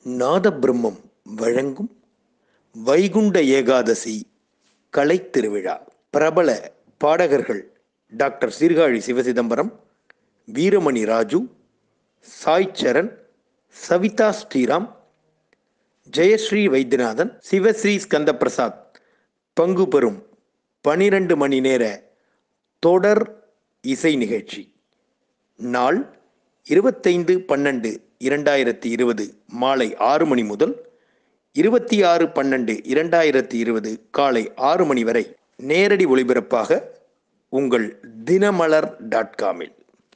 நாதபிரம்மம் வழங்கும் வைகுண்ட ஏகாதசி கலைத்திருவிழா. பிரபல பாடகர்கள் டாக்டர் சீர்காழி சிவசிதம்பரம், வீரமணி ராஜு, சாய் சரண், சவிதா ஸ்ரீராம், ஜெயஸ்ரீ வைத்தியநாதன், சிவஸ்ரீ ஸ்கந்தபிரசாத் பங்கு பெறும் 12 மணி நேர தொடர் இசை நிகழ்ச்சி. நாள் 25/12/2020 மாலை 6 மணி முதல் 26/12/2020 காலை 6 மணி வரை நேரடி ஒளிபரப்பாக உங்கள் தினமலர்.com-இல்.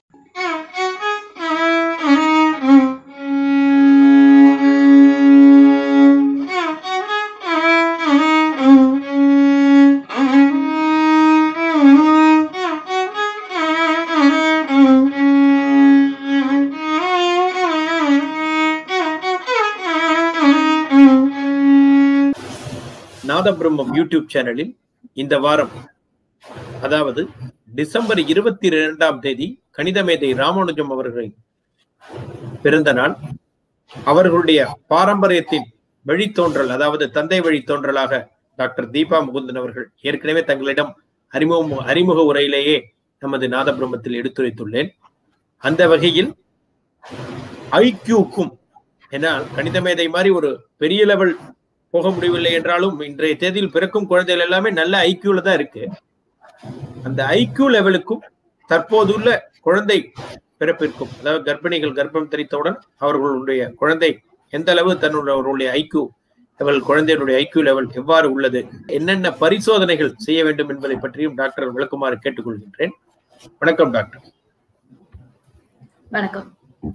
நாதபிரம்மம் யூடியூப் சேனலில் இந்த வாரம், அதாவது டிசம்பர் 22ஆம் தேதி கணிதமேதை ராமானுஜம் அவர்களின் பிறந்த நாள். அவர்களுடைய பாரம்பரியத்தின் வழித்தோன்றல், அதாவது தந்தை வழித்தோன்றலாக டாக்டர் தீபா முகுந்தன் அவர்கள் ஏற்கனவே தங்களிடம் அறிமுக உரையிலேயே நமது நாதபிரம்மத்தில் எடுத்துரைத்துள்ளேன். அந்த வகையில் ஐக்கியூக்கும், ஏன்னா கணிதமேதை மாதிரி ஒரு பெரிய லெவல் போக முடியவில்லை என்றாலும் இன்றைய தேதியில் பிறக்கும் குழந்தைகள் எல்லாமே நல்ல ஐக்கியூல தான் இருக்கு. அந்த ஐக்கியூ லெவலுக்கும் தற்போதுள்ள குழந்தை பிறப்பிற்கும், அதாவது கர்ப்பிணிகள் கர்ப்பம் தரித்தவுடன் அவர்களுடைய குழந்தை எந்த அளவு அவர்களுடைய ஐக்கியூ லெவல், குழந்தையினுடைய ஐக்கியூ லெவல் எவ்வாறு உள்ளது, என்னென்ன பரிசோதனைகள் செய்ய வேண்டும் என்பதை பற்றியும் டாக்டர் விளக்குமாறு கேட்டுக்கொள்கின்றேன். வணக்கம் டாக்டர். வணக்கம்.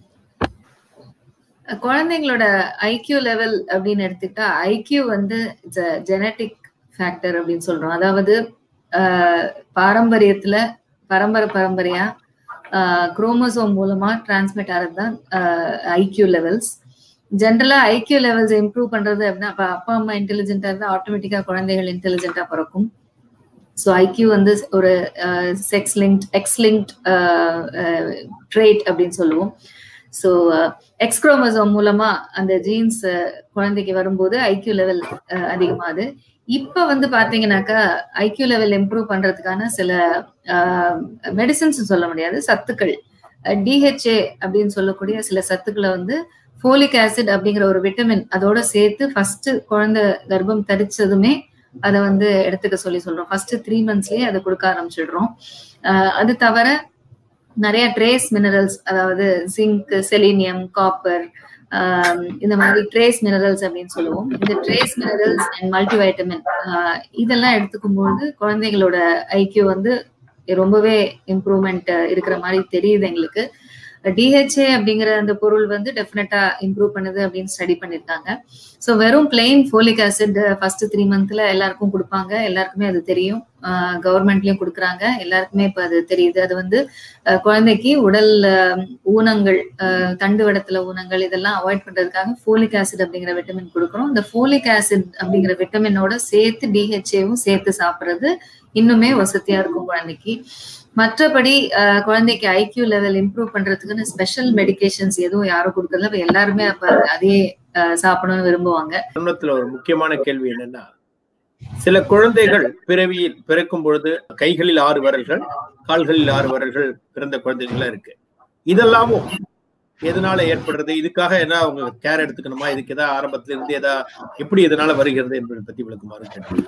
குழந்தைங்களோட ஐக்கியூ லெவல் அப்படின்னு எடுத்துக்கிட்டா, ஐக்கியூ வந்து ஜெனட்டிக் ஃபேக்டர் அப்படின்னு சொல்றோம். அதாவது பாரம்பரியத்துல பரம்பரையா குரோமோசோம் மூலமா டிரான்ஸ்மிட் ஆறதுதான் ஐக்கியூ லெவல்ஸ். ஜென்ரலா ஐக்கியூ லெவல்ஸ் இம்ப்ரூவ் பண்றது அப்படின்னா, அப்பா அம்மா இன்டெலிஜென்டா இருந்தா ஆட்டோமேட்டிக்கா குழந்தைகள் இன்டெலிஜென்டா பிறக்கும். ஸோ ஐக்கியூ வந்து ஒரு எக்ஸ் லிங்க்ட் ட்ரேட் அப்படின்னு சொல்லுவோம். ஸோ எக்ஸ் குரோமோசோம் மூலமா அந்த ஜீன்ஸ் குழந்தைக்கு வரும்போது ஐக்கியூ லெவல் அதிகமாகுது. இப்ப வந்து பாத்தீங்கன்னாக்கா ஐக்கியூ லெவல் இம்ப்ரூவ் பண்றதுக்கான சில மெடிசின்ஸ் சொல்ல முடியாது, சத்துக்கள், டிஹெச்ஏ அப்படின்னு சொல்லக்கூடிய சில சத்துக்களை வந்து ஃபோலிக் ஆசிட் அப்படிங்கிற ஒரு விட்டமின் அதோட சேர்த்து ஃபர்ஸ்ட் குழந்தை கர்ப்பம் தரிச்சதுமே அதை வந்து எடுத்துக்க சொல்றோம். ஃபர்ஸ்ட் 3 monthsலயே அதை கொடுக்க ஆரம்பிச்சிடுறோம். அது தவிர நிறைய ட்ரேஸ் மினரல்ஸ், அதாவது ஜிங்க், செலீனியம், காப்பர், இந்த மாதிரி ட்ரேஸ் மினரல்ஸ் அப்படின்னு சொல்லுவோம். இந்த ட்ரேஸ் மினரல்ஸ் அண்ட் மல்டிவைட்டமின் இதெல்லாம் எடுத்துக்கும்போது குழந்தைகளோட ஐக்கியூ வந்து ரொம்பவே இம்ப்ரூவ்மெண்ட் இருக்கிற மாதிரி தெரியுது எங்களுக்கு. டிஹெச்ஏ அப்படிங்கிற அந்த பொருள் வந்து டெஃபினட்டா இம்ப்ரூவ் பண்ணுது அப்படின்னு ஸ்டடி பண்ணிருக்காங்க. ஸோ வெறும் plain folic acid first 3 months எல்லாருக்கும் கொடுப்பாங்க, எல்லாருக்குமே அது தெரியும். கவர்மெண்ட்லயும் கொடுக்குறாங்க, எல்லாருக்குமே இப்ப அது தெரியுது. அது வந்து குழந்தைக்கு உடல் ஊனங்கள், தண்டுவடத்துல ஊனங்கள் இதெல்லாம் அவாய்ட் பண்றதுக்காக ஃபோலிக் ஆசிட் அப்படிங்கிற விட்டமின் கொடுக்குறோம். இந்த ஃபோலிக் ஆசிட் அப்படிங்கிற விட்டமினோட சேர்த்து டிஹெச்ஏவும் சேர்த்து சாப்பிட்றது இன்னுமே வசதியா இருக்கும் குழந்தைக்கு. மற்றபடி குழந்தைக்கு ஐக்கியூ லெவல் இம்ப்ரூவ் பண்றதுக்குன்னு ஸ்பெஷல் மெடிகேஷன்ஸ் எதுவும் யாரும் கொடுக்கறதுல, இப்ப எல்லாருமே அப்ப அதே சாப்பிடணும்னு விரும்புவாங்க. ஒரு முக்கியமான கேள்வி என்னன்னா, சில குழந்தைகள் பிறக்கும் பொழுது கைகளில் 6 விரல்கள், கால்களில் 6 விரல்கள் பிறந்த குழந்தைகளா இருக்கு. இதெல்லாமும் எதனால ஏற்படுறது, இதுக்காக என்ன அவங்க கேர் எடுத்துக்கணுமா, இதுக்கு ஏதாவது ஆரம்பத்துல இருந்து எப்படி இதனால வருகிறது என்பதை பத்தி விளக்குமாறு கேட்டேன்.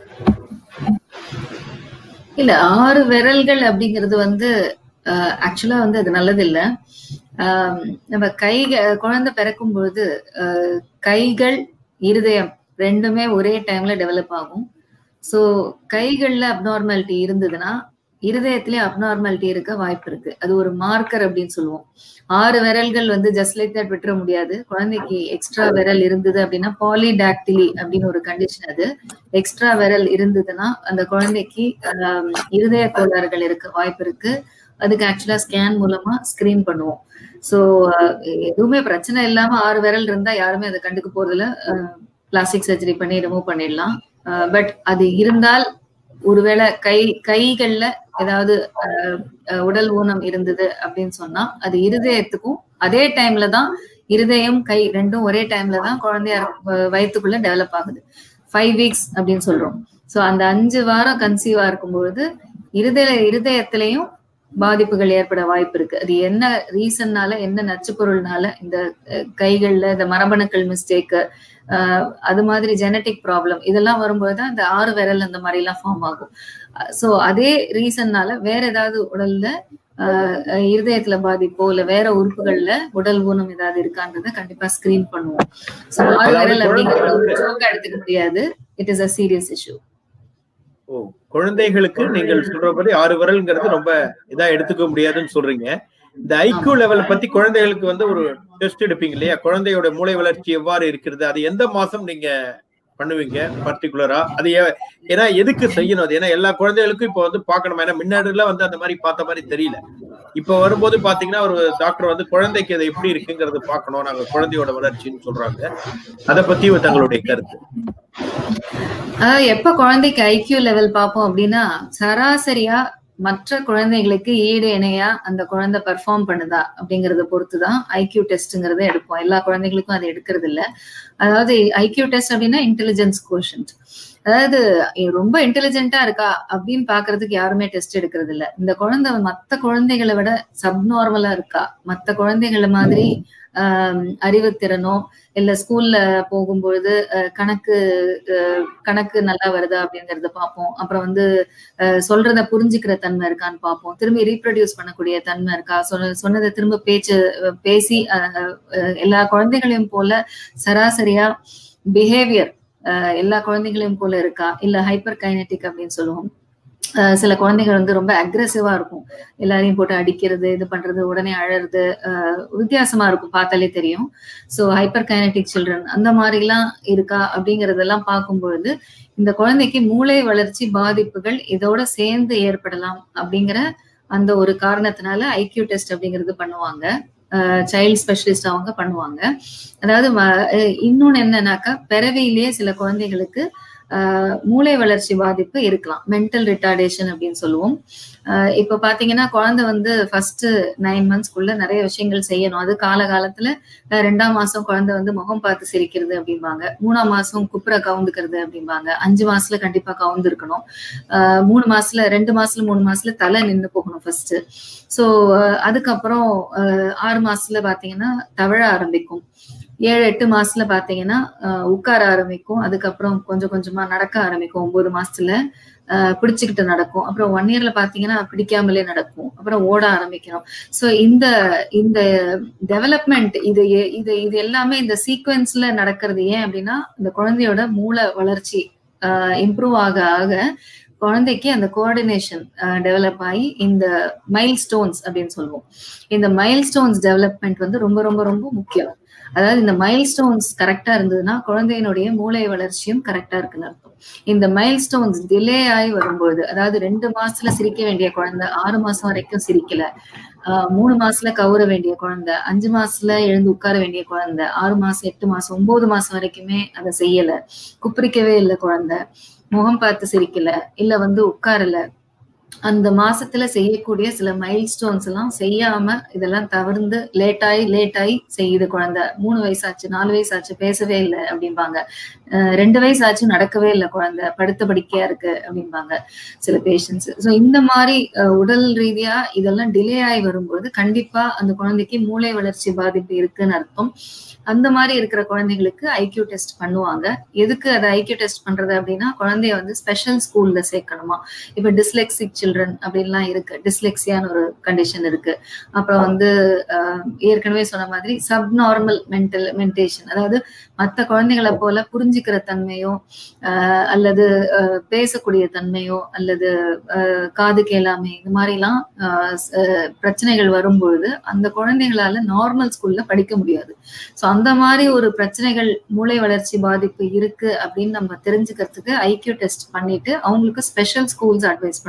இல்ல, 6 விரல்கள் அப்படிங்கிறது வந்து ஆக்சுவலா வந்து அது நல்லது இல்ல. நம்ம குழந்தை பிறக்கும் பொழுது கைகள், இருதயம் ரெண்டுமே ஒரே டைம்ல டெவலப் ஆகும். ஸோ கைகள்ல அப்நார்மாலிட்டி இருந்ததுன்னா இருதயத்திலே அப்நார்மாலிட்டி இருக்க வாய்ப்பு இருக்கு. அது ஒரு மார்க்கர் அப்படின்னு சொல்லுவோம். 6 விரல்கள் வந்து ஜஸ்ட் லைக் தட் விட்டுற முடியாது. குழந்தைக்கு எக்ஸ்ட்ரா விரல் இருந்தது அப்படின்னா, பாலிடாக்டிலி அப்படின்னு ஒரு கண்டிஷன். அது எக்ஸ்ட்ரா விரல் இருந்ததுன்னா அந்த குழந்தைக்கு இருதய கோளாறுகள் இருக்க வாய்ப்பு இருக்கு. அதுக்கு ஆக்சுவலா ஸ்கேன் மூலமா ஸ்கிரீன் பண்ணுவோம். ஸோ எதுவுமே பிரச்சனை இல்லாம 6 விரல் இருந்தா யாருமே அதை கண்டுக்க போறதில்ல, பிளாஸ்டிக் சர்ஜரி பண்ணி ரிமூவ் பண்ணிடலாம். பட் அது இருந்தால் ஒருவேளை கைகள்ல ஏதாவது உடல் ஊனம் இருந்தது அப்படின்னு சொன்னா அது இருதயத்துக்கும் அதே டைம்ல தான் இருதயம் கை ரெண்டும் ஒரே டைம்ல தான் குழந்தையா வயிற்றுக்குள்ள டெவலப் ஆகுது. 5 வீக்ஸ் அப்படின்னு சொல்றோம். ஸோ அந்த 5 வாரம் கன்சீவா இருக்கும்பொழுது இருதயத்திலையும் பாதிப்புகள் ஏற்பட வாய்ப்பு இருக்கு. அது என்ன ரீசன்னால, என்ன நச்சு பொருள்னால, இந்த கைகள்ல இந்த மரபணுக்கள் மிஸ்டேக், அது மாதிரி ஜெனட்டிக் ப்ராப்ளம் இதெல்லாம் வரும்போதுதான் இந்த 6 விரல் அந்த மாதிரி எல்லாம் ஃபார்ம் ஆகும். ஸோ அதே ரீசன்னால வேற ஏதாவது உடல்ல இருதயத்துல பாதிப்போ இல்ல வேற உறுப்புகள்ல உடல் ஊனம் ஏதாவது இருக்கான்றத கண்டிப்பா ஸ்கிரீன் பண்ணுவோம். ஸோ 6 விரல் அப்படிங்கிறது ஜோக்கா எடுத்துக்க முடியாது. It is a serious issue. குழந்தைகளுக்கு நீங்கள் சொல்றபடி 6 விரல்ங்கிறது ரொம்ப இதா எடுத்துக்க முடியாதுன்னு சொல்றீங்க. இந்த ஐக்யூ லெவலை பத்தி குழந்தைகளுக்கு வந்து ஒரு டெஸ்ட் எடுப்பீங்க இல்லையா? குழந்தையோட மூளை வளர்ச்சி எவ்வாறு இருக்கிறது, அது எந்த மாசம் நீங்க பண்ணுவீங்க பர்டிகுலரா? அது ஏன்னா எதுக்கு செய்யணும் அது? ஏன்னா எல்லா குழந்தைகளுக்கும் இப்ப வந்து பாக்கணும். ஏன்னா முன்னாடி எல்லாம் வந்து அந்த மாதிரி பார்த்த மாதிரி தெரியல. இப்ப வரும்போது பாத்தீங்கன்னா ஒரு டாக்டர் வந்து குழந்தைக்கு அது எப்படி இருக்குங்கிறது பாக்கணும், நாங்க குழந்தையோட வளர்ச்சின்னு சொல்றாங்க. அதை பத்தி தங்களுடைய கருத்து. எப்ப குழந்தைக்கு ஐக்யூ லெவல் பார்ப்போம் அப்படின்னா, சராசரியா மற்ற குழந்தைகளுக்கு ஈடு இணையா அந்த குழந்தை பெர்ஃபார்ம் பண்ணுதா அப்படிங்கறத பொறுத்துதான் ஐக்யூ டெஸ்ட்ங்கிறத எடுப்போம். எல்லா குழந்தைகளுக்கும் அதை எடுக்கிறது இல்ல. அதாவது ஐக்யூ டெஸ்ட் அப்படின்னா இன்டெலிஜென்ஸ் கோஷன்ட். அதாவது ரொம்ப இன்டெலிஜென்ட்டா இருக்கா அப்படின்னு பாக்குறதுக்கு யாருமே டெஸ்ட் எடுக்கிறது இல்ல. இந்த குழந்தை மத்த குழந்தைகளை விட சப்நார்மலா இருக்கா, மத்த குழந்தைகளை மாதிரி அறிவுத்திறனோ இல்ல ஸ்கூல்ல போகும்பொழுது கணக்கு நல்லா வருதா அப்படிங்கறத பார்ப்போம். அப்புறம் வந்து சொல்றத புரிஞ்சுக்கிற தன்மை இருக்கான்னு பார்ப்போம். திரும்பி ரீப்ரொடியூஸ் பண்ணக்கூடிய தன்மை இருக்கா, சொன்னதை திரும்ப பேசி எல்லா குழந்தைகளையும் போல சராசரியா பிஹேவியர் எல்லா குழந்தைகளையும் போல இருக்கா, இல்ல ஹைப்பர் கைனடிக் அப்படின்னு சொல்லுவோம். சில குழந்தைகள் வந்து ரொம்ப அக்ரெசிவா இருக்கும், எல்லாரையும் போட்டு அடிக்கிறது, இது பண்றது, உடனே அழறது, வித்தியாசமா இருக்கும், பார்த்தாலே தெரியும். ஸோ ஹைப்பர் கைனடிக் சில்ட்ரன் அந்த மாதிரி எல்லாம் இருக்கா அப்படிங்கறதெல்லாம் பார்க்கும்பொழுது இந்த குழந்தைக்கு மூளை வளர்ச்சி பாதிப்புகள் இதோட சேர்ந்து ஏற்படலாம் அப்படிங்கிற அந்த ஒரு காரணத்தினால ஐக்யூ டெஸ்ட் அப்படிங்கிறது பண்ணுவாங்க. சைல்ட் ஸ்பெஷலிஸ்ட் அவங்க பண்ணுவாங்க. அதாவது இன்னொன்னு என்னன்னாக்கா, பிறவியிலேயே சில குழந்தைகளுக்கு மூளை வளர்ச்சி பாதிப்பு இருக்கலாம், மென்டல் ரிட்டார்டேஷன் அப்படின்னு சொல்லுவோம். இப்ப பாத்தீங்கன்னா குழந்தை வந்து ஃபர்ஸ்ட் 9 மந்த்ஸ்க்குள்ள நிறைய விஷயங்கள் செய்யணும். அது காலகாலத்துல 2ஆம் மாசம் குழந்தை வந்து முகம் பார்த்து சிரிக்கிறது அப்படிம்பாங்க, 3ஆம் மாசம் குப்புற கவுந்துக்கிறது அப்படிம்பாங்க, 5 மாசத்துல கண்டிப்பா கவுந்து இருக்கணும், 3 மாசத்துல 2 மாசத்துல 3 மாசத்துல தலை நின்று போகணும் ஃபர்ஸ்ட். ஸோ அதுக்கப்புறம் 6 மாசத்துல பாத்தீங்கன்னா தவழ ஆரம்பிக்கும், 7-8 மாசத்துல பாத்தீங்கன்னா உட்கார ஆரம்பிக்கும், அதுக்கப்புறம் கொஞ்சம் கொஞ்சமா நடக்க ஆரம்பிக்கும், 9 மாசத்துல பிடிச்சுக்கிட்டு நடக்கும், அப்புறம் 1 இயர்ல பாத்தீங்கன்னா பிடிக்காமலே நடக்கும், அப்புறம் ஓட ஆரம்பிக்கணும். ஸோ இந்த டெவலப்மெண்ட் இது எல்லாமே இந்த சீக்வென்ஸ்ல நடக்கிறது. ஏன் அப்படின்னா இந்த குழந்தையோட மூளை வளர்ச்சி இம்ப்ரூவ் ஆக ஆக குழந்தைக்கு அந்த கோஆர்டினேஷன் டெவலப் ஆகி இந்த மைல் ஸ்டோன்ஸ் அப்படின்னு சொல்லுவோம். இந்த மைல் ஸ்டோன்ஸ் டெவலப்மெண்ட் வந்து ரொம்ப ரொம்ப ரொம்ப முக்கியம். அதாவது இந்த மைல் ஸ்டோன்ஸ் கரெக்டா இருந்ததுன்னா குழந்தையினுடைய மூளை வளர்ச்சியும் கரெக்டா இருக்குன்னு அர்த்தம். இந்த மைல் ஸ்டோன்ஸ் டிலே ஆகி வரும்போது, அதாவது 2 மாசத்துல சிரிக்க வேண்டிய குழந்தை 6 மாசம் வரைக்கும் சிரிக்கல, 3 மாசத்துல கவுர வேண்டிய குழந்தை 5 மாசத்துல எழுந்து உட்கார வேண்டிய குழந்தை 6 மாசம் 8 மாசம் 9 மாசம் வரைக்குமே அதை செய்யல, குப்பரிக்கவே இல்லை குழந்தை, முகம் பார்த்து சிரிக்கல, இல்ல வந்து உட்காரல, அந்த மாசத்துல செய்யக்கூடிய சில மைல் ஸ்டோன்ஸ் எல்லாம் செய்யாம இதெல்லாம் தவிர்த்து லேட் ஆகி செய்யுது குழந்தை. 3 வயசாச்சு 4 வயசாச்சு பேசவே இல்லை அப்படிம்பாங்க, 2 வயசாச்சு நடக்கவே இல்லை குழந்தை, படுத்த படுக்கையா இருக்கு அப்படிம்பாங்க சில பேஷண்ட்ஸ். ஸோ இந்த மாதிரி உடல் ரீதியா இதெல்லாம் டிலே ஆகி வரும்போது கண்டிப்பா அந்த குழந்தைக்கு மூளை வளர்ச்சி பாதிப்பு இருக்குன்னு அர்த்தம். அந்த மாதிரி இருக்கிற குழந்தைகளுக்கு ஐக்யூ டெஸ்ட் பண்ணுவாங்க. எதுக்கு அதை ஐக்யூ டெஸ்ட் பண்றது அப்படின்னா, குழந்தைய வந்து ஸ்பெஷல் ஸ்கூல்ல சேர்க்கணுமா. இப்ப டிஸ்லெக்சிக் சில்ட்ரன் அப்படின்லாம் இருக்கு, டிஸ்லெக்சியான்னு ஒரு கண்டிஷன் இருக்கு. அப்புறம் வந்து ஏற்கனவே சொன்ன மாதிரி சப்நார்மல் மென்டேஷன், அதாவது மற்ற குழந்தைகளை போல புரிஞ்சுக்கிற தன்மையோ அல்லது பேசக்கூடிய தன்மையோ அல்லது காது கேளாமை இந்த மாதிரிலாம் பிரச்சனைகள் வரும்பொழுது அந்த குழந்தைகளால நார்மல் ஸ்கூல்ல படிக்க முடியாது. ஸோ அந்த மாதிரி ஒரு பிரச்சனைகள் மூளை வளர்ச்சி பாதிப்பு இருக்கு அப்படின்னு நம்ம தெரிஞ்சுக்கிறதுக்கு ஐக்யூ டெஸ்ட் பண்ணிட்டு அவங்களுக்கு ஸ்பெஷல் ஸ்கூல்ஸ் அட்வைஸ் பண்ணுவாங்க.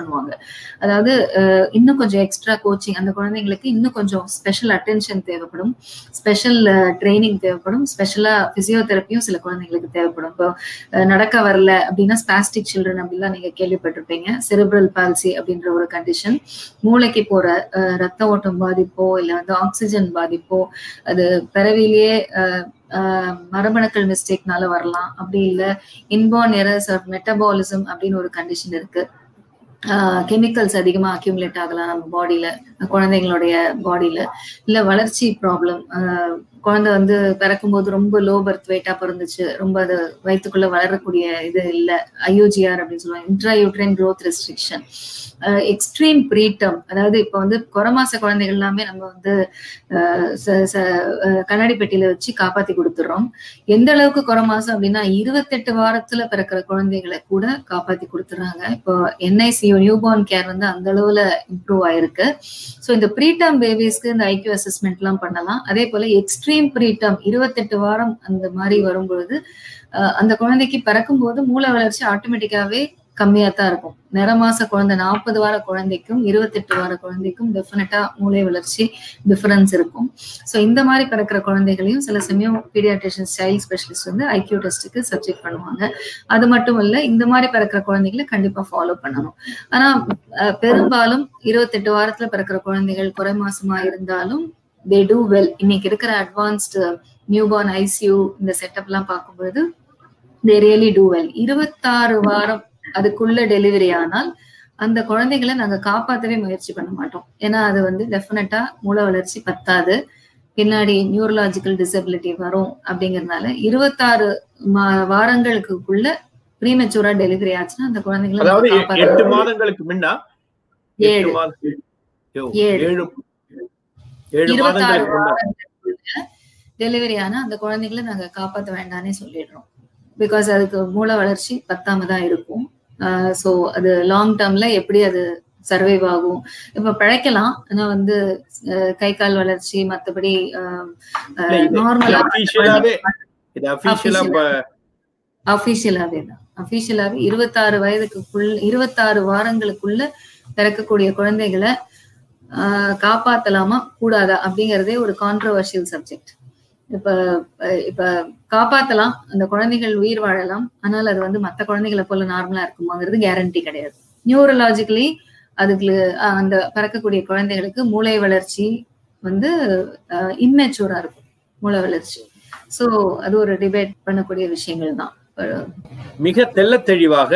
அதாவது இன்னும் கொஞ்சம் எக்ஸ்ட்ரா கோச்சிங், அந்த குழந்தைங்களுக்கு இன்னும் கொஞ்சம் ஸ்பெஷல் அட்டென்ஷன் தேவைப்படும், ஸ்பெஷல் ட்ரைனிங் தேவைப்படும், ஸ்பெஷலா பிசியோதெரப்பியும் சில குழந்தைங்களுக்கு தேவைப்படும். இப்போ நடக்க வரல அப்படின்னா ஸ்பாஸ்டிக் சில்ட்ரன் அப்படிலாம் நீங்க கேள்விப்பட்டிருப்பீங்க. செரிப்ரல் பால்சி அப்படின்ற ஒரு கண்டிஷன், மூளைக்கு போற ரத்த ஓட்டம் பாதிப்போ இல்ல வந்து ஆக்சிஜன் பாதிப்போ, அது பிறவிலேயே மரபணுக்கள் மிஸ்டேக்னால வரலாம், அப்படி இல்ல இன்பார்ன் எரர்ஸ் ஆஃப் மெட்டபாலிசம் அப்படின்னு ஒரு கண்டிஷன் இருக்கு. கெமிக்கல்ஸ் அதிகமா அக்யூமுலேட் ஆகலாம் நம்ம பாடியில, குழந்தைங்களுடைய பாடியில. இல்ல வளர்ச்சி ப்ராப்ளம், குழந்தை வந்து பிறக்கும்போது ரொம்ப லோ பர்த் வெயிட்டா பிறந்துச்சு, ரொம்ப அது வயிற்றுக்குள்ள வளரக்கூடிய இது இல்ல, IUGR அப்படின்னு சொல்லுவாங்க, intrauterine growth restriction. Extreme preterm, அதாவது இப்ப வந்து குறமாச குழந்தைகள் எல்லாமே நம்ம வந்து கண்ணாடி பெட்டியில வச்சு காப்பாத்தி கொடுத்துடுறோம். எந்த அளவுக்கு குறமாசம் அப்படின்னா 28 வாரத்துல பிறக்கிற குழந்தைகளை கூட காப்பாத்தி கொடுத்துறாங்க. இப்போ NICU நியூபார்ன் கேர் வந்து அந்த அளவுல இம்ப்ரூவ் ஆயிருக்கு. ஸோ இந்த ப்ரீடம் பேபிஸ்க்கு இந்த IQ அசஸ்மெண்ட் எல்லாம் பண்ணலாம். அதே போல எக்ஸ்ட்ரீம் ப்ரீடம் 28 வாரம் அந்த மாதிரி வரும்பொழுது அந்த குழந்தைக்கு பிறக்கும் போது மூளை வளர்ச்சி ஆட்டோமேட்டிக்காவே கம்மியா தான் இருக்கும். நிறமாச குழந்தை 40 வார குழந்தைக்கும் 28 வார குழந்தைக்கும் டெஃபினட்டா மூளை வளர்ச்சி டிஃபரன்ஸ் இருக்கும். ஸோ இந்த மாதிரி பிறக்கிற குழந்தைகளையும் சில சமயம் பீடியாட்ரிஷியன் சைல்ட் ஸ்பெஷலிஸ்ட் வந்து IQ டெஸ்ட்டுக்கு சப்ஜெக்ட் பண்ணுவாங்க. அது மட்டும் இல்ல, இந்த மாதிரி பிறக்கிற குழந்தைகளை கண்டிப்பா ஃபாலோ பண்ணணும். ஆனா பெரும்பாலும் 28 வாரத்துல பிறக்கிற குழந்தைகள் குறை மாசமா இருந்தாலும் they do well. இன்னைக்கு இருக்கிற அட்வான்ஸ்டு நியூபார்ன் ICU இந்த செட்டப் எல்லாம் பார்க்கும்போது they really do well. 26 வாரம் அதுக்குள்ள டெலிவரி ஆனால் அந்த குழந்தைகளை நாங்க காப்பாற்றவே முயற்சி பண்ண மாட்டோம். ஏன்னா அது வந்து டெஃபினட்டா மூளை வளர்ச்சி பத்தாது, பின்னாடி நியூரலாஜிக்கல் டிசபிலிட்டி வரும். அப்படிங்கறதுனால 26 வாரங்களுக்குள்ள ப்ரீமெச்சூரா டெலிவரி ஆச்சுன்னா அந்த குழந்தைகளை 8 மாதங்களுக்கு முன்னா 26 வாரங்களுக்குள்ள டெலிவரி ஆனா அந்த குழந்தைகளை நாங்க காப்பாற்ற வேண்டாம்னே சொல்லிடுறோம். பிகாஸ் அதுக்கு மூளை வளர்ச்சி பத்தாம தான் இருக்கும். ஸோ அது லாங் டேர்ம்ல எப்படி அது சர்வைவ் ஆகும். இப்ப பிழைக்கலாம், ஆனா வந்து கை கால் வளர்ச்சி மற்றபடி நார்மலா அபிஷியலாவே தான் 26 வயதுக்குள்ள 26 வாரங்களுக்குள்ள பிறக்கக்கூடிய குழந்தைகளை காப்பாத்தலாமா கூடாதா அப்படிங்கறதே ஒரு கான்ட்ரோவர்ஷியல் சப்ஜெக்ட். இப்ப காப்பாத்தலாம், அந்த குழந்தைகள் உயிர் வாழலாம், ஆனால் அது வந்து மற்ற குழந்தைகளை போல நார்மலா இருக்குமாங்கிறது கேரண்டி கிடையாது. நியூரலாஜிக்கலி அதுக்கு அந்த பிறக்கக்கூடிய குழந்தைகளுக்கு மூளை வளர்ச்சி வந்து இம்மெச்சூரா இருக்கும் மூளை வளர்ச்சி. சோ அது ஒரு டிபேட் பண்ணக்கூடிய விஷயங்கள் தான். மிக தெள்ள தெளிவாக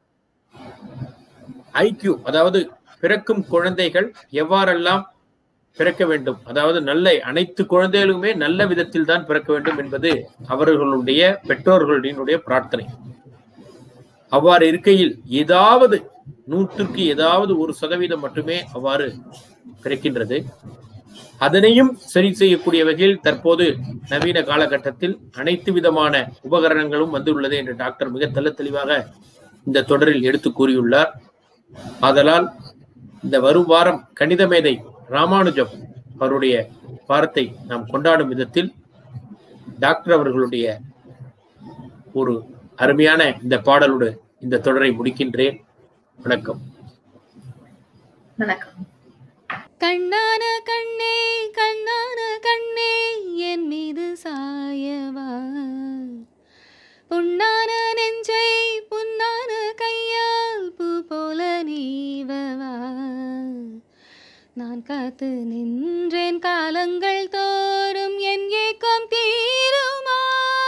IQ, அதாவது பிறக்கும் குழந்தைகள் எவ்வாறெல்லாம் பிறக்க வேண்டும், அதாவது நல்ல அனைத்து குழந்தைகளுமே நல்ல விதத்தில் தான் பிறக்க வேண்டும் என்பது அவர்களுடைய பெற்றோர்களுடைய பிரார்த்தனை. அவ்வாறு இருக்கையில் ஏதாவது 100க்கு ஏதாவது 1% மட்டுமே அவ்வாறு பிறக்கின்றது. அதனையும் சரி செய்யக்கூடிய வகையில் தற்போது நவீன காலகட்டத்தில் அனைத்து விதமான உபகரணங்களும் வந்துள்ளது என்று டாக்டர் மிக தெளிவாக இந்த தொடரில் எடுத்து கூறியுள்ளார். ஆதலால் இந்த வரும் வாரம் கணித மேதை ராமானுஜம் அவருடைய வாரத்தை நாம் கொண்டாடும் விதத்தில் டாக்டர் அவர்களுடைய ஒரு அருமையான இந்த பாடலோடு இந்த தொடரை முடிக்கின்றேன். வணக்கம். வணக்கம். கண்ணான கண்ணே கண்ணான கண்ணே என் மீது சாயவா, புண்ணான நெஞ்சை புண்ணான கையால் பூ போல நீவவா, நான் காத்து நின்றேன் காலங்கள் தோறும் என் ஏக்கம் தீருமா,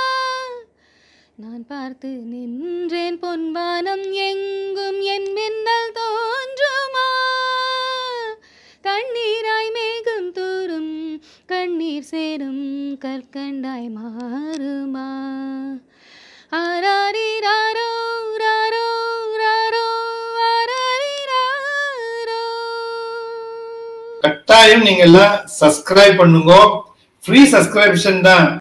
நான் பார்த்து நின்றேன் பொன்வானம் எங்கும் என் மின்னல் தோன்றுமா, கண்ணீராய் மேகம் தூரும் கண்ணீர் சேரும் கற்கண்டாய் மாறுமா, ஆராரிராரோ ராரோ ராரோ ஆராரிராரோ. கட்டாயம் நீங்க எல்லாம் சப்ஸ்கிரைப் பண்ணுங்க, ஃப்ரீ சப்ஸ்கிரிப்ஷன் தான்.